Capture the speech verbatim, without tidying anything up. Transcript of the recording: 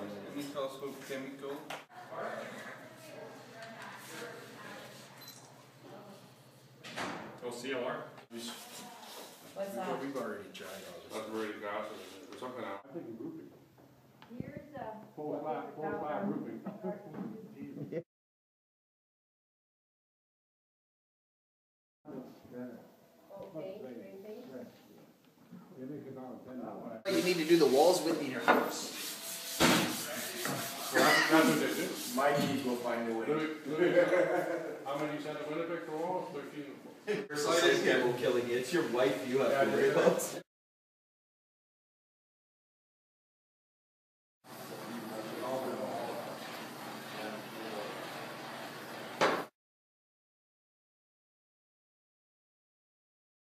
Any telescope chemical? Oh, C L R? What's that? We've already tried all this. That's already got it, or something else. I think roofing. Here's a. Full flat, full flat roofing. Okay, same thing. You need to do the walls with your house. Well, that's, that's what they do. My keys will find a way. Louis, Louis, how many you sent to Winnipeg for walls? Thirteen. Your side is killing you. It's your wife you have to worry about.